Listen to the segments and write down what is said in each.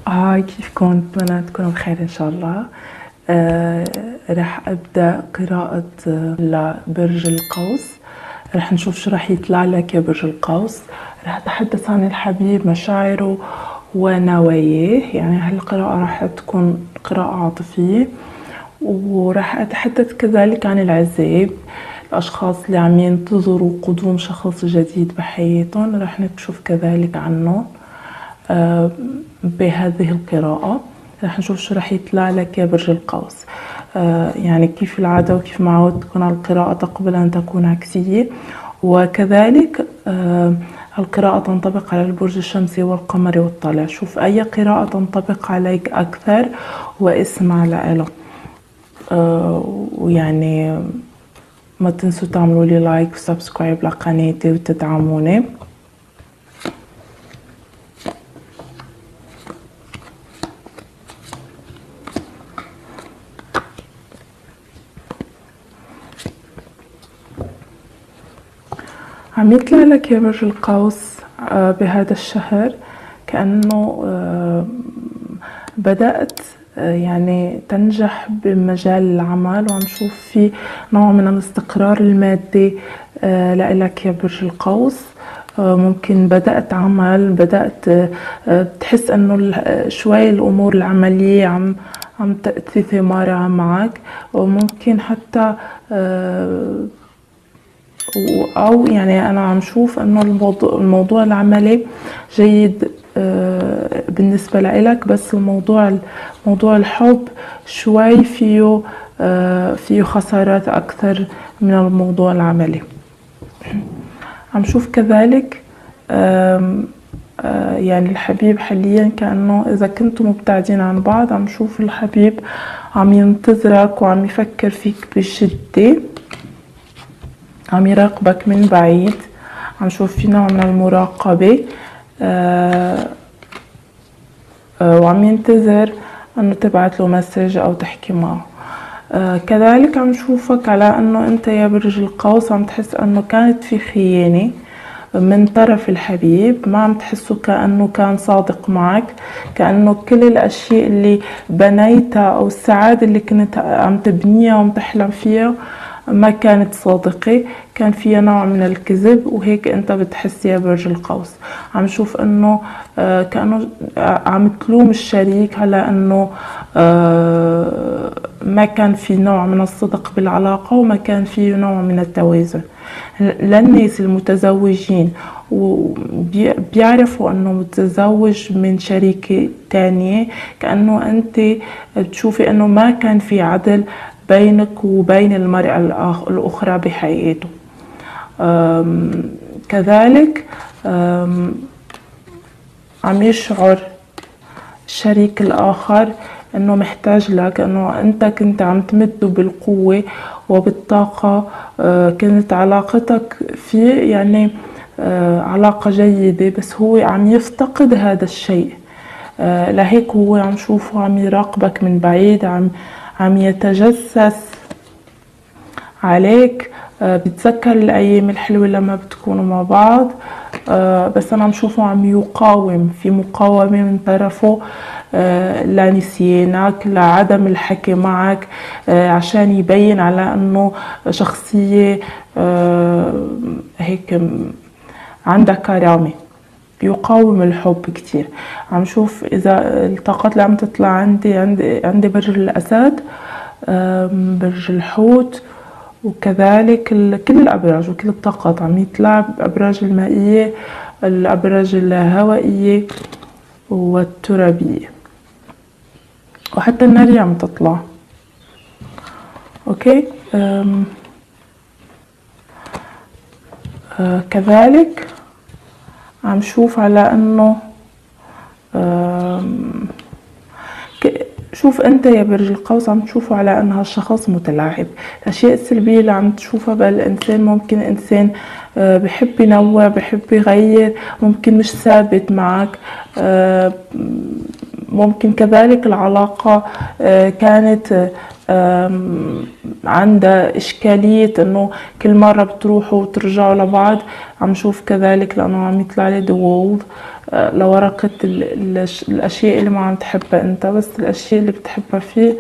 هاي، كيفكن؟ بتمنى تكونوا بخير إن شاء الله. رح أبدأ قراءة لبرج القوس. رح نشوف شو رح يطلع لك يا برج القوس. رح أتحدث عن الحبيب، مشاعره ونواياه. يعني هالقراءة رح تكون قراءة عاطفية. ورح أتحدث كذلك عن العزاب، الأشخاص اللي عم ينتظروا قدوم شخص جديد بحياتهم، رح نكشف كذلك عنهم بهذه القراءة. رح نشوف شو رح يطلع لك يا برج القوس. يعني كيف العادة وكيف ما عودتكم على القراءة تقبل أن تكون عكسية، وكذلك القراءة تنطبق على البرج الشمسي والقمري والطالع. شوف أي قراءة تنطبق عليك أكثر واسمع لها. ويعني ما تنسوا تعملوا لي لايك وسبسكرايب لقناتي وتدعموني. عم يطلع لك يا برج القوس بهذا الشهر كأنه بدأت يعني تنجح بمجال العمل، وعم شوف في نوع من الاستقرار المادي لإلك يا برج القوس. ممكن بدأت عمل، بدأت بتحس انه شوي الامور العملية عم تأتي ثمارها معك، وممكن حتى أو يعني أنا عم شوف إنه الموضوع العملي جيد بالنسبة لإلك، بس موضوع الحب شوي فيه خسارات أكثر من الموضوع العملي. عم شوف كذلك يعني الحبيب حاليا كأنه إذا كنتم مبتعدين عن بعض، عم شوف الحبيب عم ينتظرك وعم يفكر فيك بشدة، عم يراقبك من بعيد. عم شوف في نوع من المراقبة وعم ينتظر انه تبعت له مسج او تحكي معه. كذلك عم شوفك على انه انت يا برج القوس عم تحس انه كانت في خيانة من طرف الحبيب، ما عم تحسه كأنه كان صادق معك، كأنه كل الاشياء اللي بنيتها او السعادة اللي كنت عم تبنيها وعم تحلم فيها ما كانت صادقة، كان فيها نوع من الكذب، وهيك انت بتحس يا برج القوس. عم شوف انه كأنه عم تلوم الشريك على انه ما كان في نوع من الصدق بالعلاقة، وما كان في نوع من التوازن. للناس المتزوجين وبيعرفوا انه متزوج من شريكة تانية، كأنه انت بتشوفي انه ما كان في عدل بينك وبين المرأة الأخرى بحياته. كذلك عم يشعر الشريك الآخر انه محتاج لك، انه انت كنت عم تمده بالقوة وبالطاقة. كانت علاقتك فيه يعني علاقة جيدة، بس هو عم يفتقد هذا الشيء. لهيك هو عم شوفه عم يراقبك من بعيد، عم يتجسس عليك. بتذكر الأيام الحلوة لما بتكونوا مع بعض، بس أنا عم شوفه عم يقاوم، في مقاومة من طرفه لنسيانك، لعدم الحكي معك، عشان يبين على أنه شخصية هيك عندها كرامة. يقاوم الحب كتير. عم شوف إذا الطاقات اللي عم تطلع عندي برج الأسد، برج الحوت، وكذلك كل الأبراج وكل الطاقات عم يطلع بأبراج المائية، الأبراج الهوائية والترابية، وحتى النارية عم تطلع. أوكي. كذلك عم شوف على انه شوف انت يا برج القوس عم تشوفه على انها الشخص متلاعب. الاشياء السلبية اللي عم تشوفها بالانسان، ممكن انسان بحب ينوع، بحب يغير، ممكن مش ثابت معك. ممكن كذلك العلاقة كانت عندها إشكالية إنه كل مرة بتروحوا وترجعوا لبعض. عم شوف كذلك لأنه عم يطلع لي the world لورقة الأشياء اللي ما عم تحبها أنت، بس الأشياء اللي بتحبها فيه.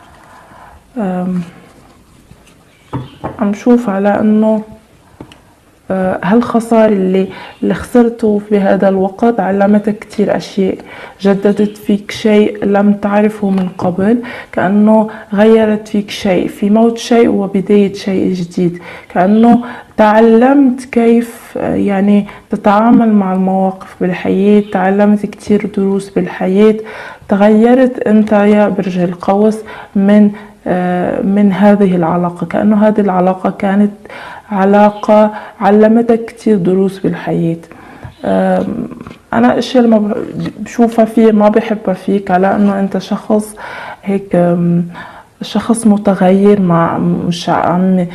عم شوف على أنه هالخسارة اللي خسرته في هذا الوقت علمتك كتير أشياء، جددت فيك شيء لم تعرفه من قبل، كأنه غيرت فيك شيء، في موت شيء وبداية شيء جديد، كأنه تعلمت كيف يعني تتعامل مع المواقف بالحياة، تعلمت كتير دروس بالحياة، تغيرت أنت يا برج القوس من هذه العلاقة، كأنه هذه العلاقة كانت علاقة علمتك كتير دروس بالحياة. أنا الأشياء اللي ما بشوفها فيه ما بحبها فيك على أنه أنت شخص هيك شخص متغير، مش عم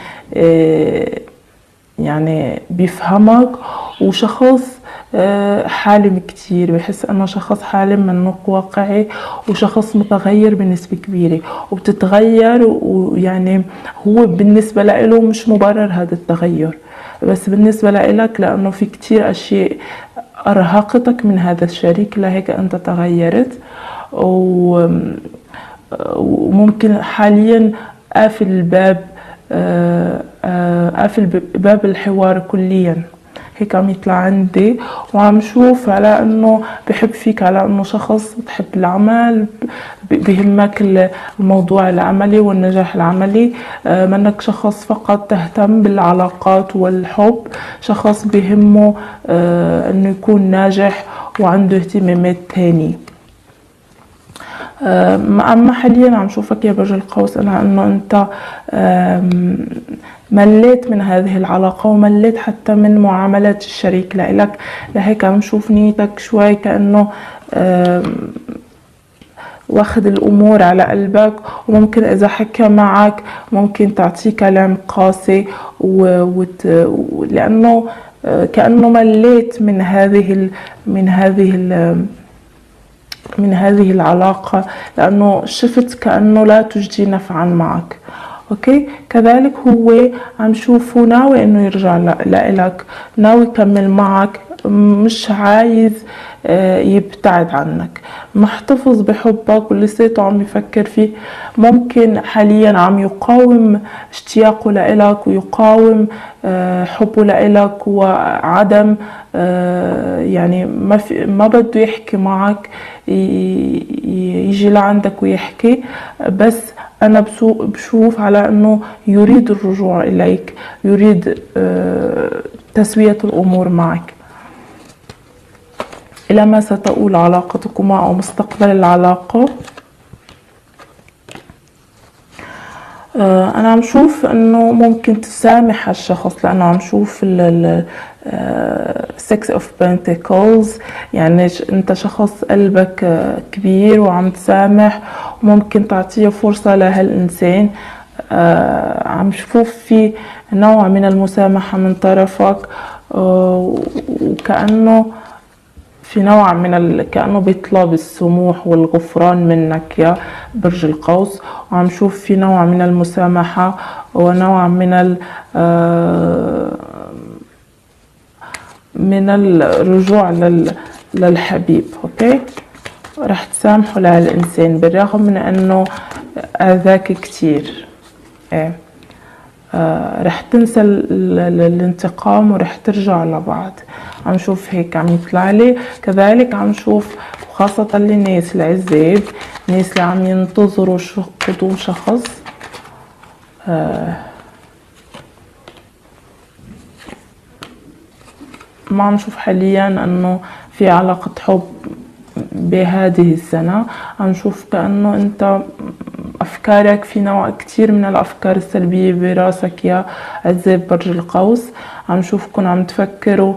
يعني بيفهمك، وشخص حالم كتير، بحس انه شخص حالم منك واقعي، وشخص متغير بنسبة كبيرة وبتتغير، ويعني هو بالنسبة له مش مبرر هذا التغير، بس بالنسبة لك لانه في كتير اشياء ارهقتك من هذا الشريك لهيك انت تغيرت. وممكن حاليا قافل الباب، قافل باب الحوار كليا، هيك عم يطلع عندي. وعم شوف على انه بحب فيك على انه شخص بتحب العمل، بيهمك الموضوع العملي والنجاح العملي، منك شخص فقط تهتم بالعلاقات والحب، شخص بيهمه انه يكون ناجح وعنده اهتمامات تاني. اما حاليا عم شوفك يا برج القوس انا انه انت مليت من هذه العلاقة، ومليت حتى من معاملة الشريك لك، لهيك عم شوف نيتك شوي كأنه واخد الأمور على قلبك، وممكن إذا حكى معك ممكن تعطيه كلام قاسي، لأنه كأنه مليت من هذه العلاقة، لأنه شفت كأنه لا تجدي نفعا معك. اوكي، كذلك هو عم شوفه ناوي انه يرجع لك، ناوي يكمل معك، مش عايز يبتعد عنك، محتفظ بحبك ولساته عم يفكر فيه. ممكن حاليا عم يقاوم اشتياقه لإلك، ويقاوم حبه لإلك، وعدم يعني ما بده يحكي معك، يجي لعندك ويحكي، بس أنا بشوف على أنه يريد الرجوع إليك، يريد تسوية الأمور معك. إلى ما ستؤول علاقتكما أو مستقبل العلاقة؟ أنا عم شوف أنه ممكن تسامح الشخص، لأنه عم شوف Six of Pentacles، يعني أنت شخص قلبك كبير وعم تسامح، وممكن تعطيه فرصة لهالإنسان. عم شوف في نوع من المسامحة من طرفك، وكأنه في نوع من كأنه بيطلب السموح والغفران منك يا برج القوس. وعم شوف في نوع من المسامحة ونوع من الرجوع للحبيب. اوكي، رح تسامحوا لهالإنسان بالرغم من انه اذاك كتير. ايه، رح تنسى الانتقام ورح ترجع لبعض. عم شوف هيك عم يطلع لي. كذلك عم شوف خاصة للناس العزاب، الناس اللي عم ينتظروا قدوم شخص، ما عم شوف حاليا انه في علاقة حب بهذه السنة. عم شوف كأنه انت افكارك في نوع كتير من الافكار السلبية براسك يا عزاب برج القوس. عم شوفكم عم تفكروا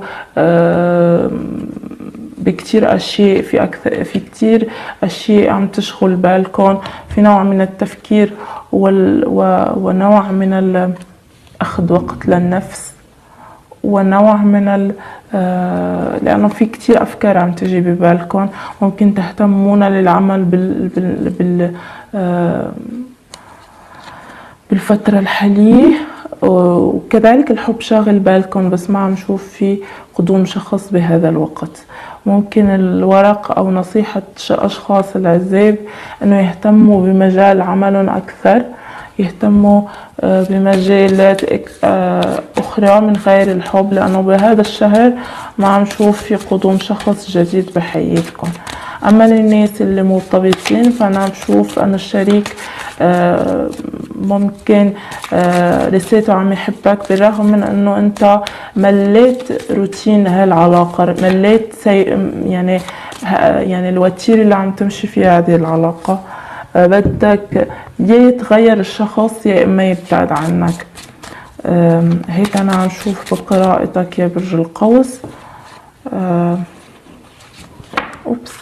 بكتير اشياء، في كتير اشياء عم تشغل بالكم، في نوع من التفكير ونوع من اخذ وقت للنفس، ونوع من لأنه في كتير أفكار عم تجي ببالكم. ممكن تهتمون للعمل بالفترة الحالية، وكذلك الحب شاغل بالكم، بس ما عم شوف في قدوم شخص بهذا الوقت. ممكن الورق أو نصيحة أشخاص العزاب أنه يهتموا بمجال عملهم أكثر، يهتموا بمجالات أخرى من غير الحب، لأنه بهذا الشهر ما عم نشوف في قدوم شخص جديد بحياتكم. أما للناس اللي مرتبطين فأنا بشوف أن الشريك ممكن لساته عم يحبك بالرغم من أنه أنت مليت روتين هالعلاقة، مليت يعني الوتيرة اللي عم تمشي فيها هذه العلاقة. بدك يا يتغير الشخص يا إما يبتعد عنك. هيك أنا عم شوف بقراءتك يا برج القوس. أوبس،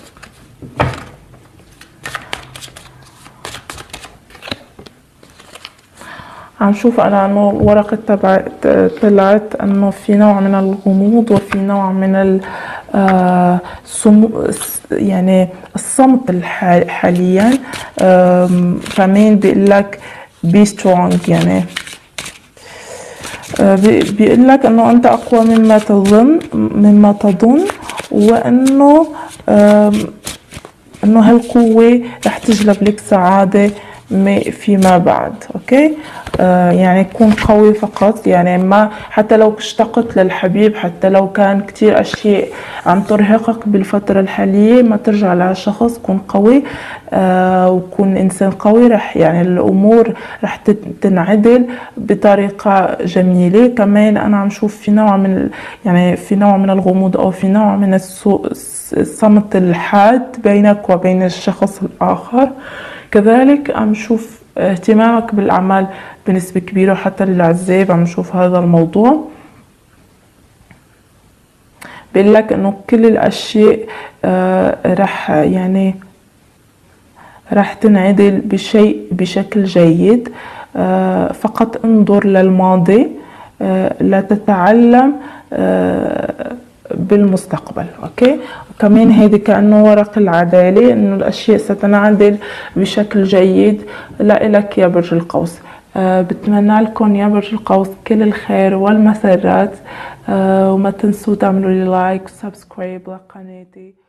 عم شوف أنا إنه الورقة طلعت إنه في نوع من الغموض وفي نوع من يعني الصمت حاليا. كمان بيقول لك be strong، يعني بيقول لك إنه أنت أقوى مما تظن، وإنه هالقوة رح تجلب لك سعادة فيما بعد. اوكي، يعني كون قوي فقط، يعني ما حتى لو اشتقت للحبيب، حتى لو كان كتير اشياء عم ترهقك بالفترة الحالية، ما ترجع لهالشخص. كون قوي وكون انسان قوي، رح يعني الامور رح تنعدل بطريقة جميلة. كمان انا عم شوف في نوع من في نوع من الغموض او في نوع من الصمت الحاد بينك وبين الشخص الاخر. كذلك عم نشوف اهتمامك بالأعمال بنسبة كبيرة، حتى للعزاب عم نشوف هذا الموضوع. بيقول لك انه كل الاشياء رح تنعدل بشكل جيد. فقط انظر للماضي لتتعلم بالمستقبل. اوكي، وكمان هيدي كأنه ورق العدالة، انه الاشياء ستنعدل بشكل جيد لإلك يا برج القوس. بتمنى لكم يا برج القوس كل الخير والمسرات، وما تنسوا تعملوا لي لايك وسبسكرايب لقناتي.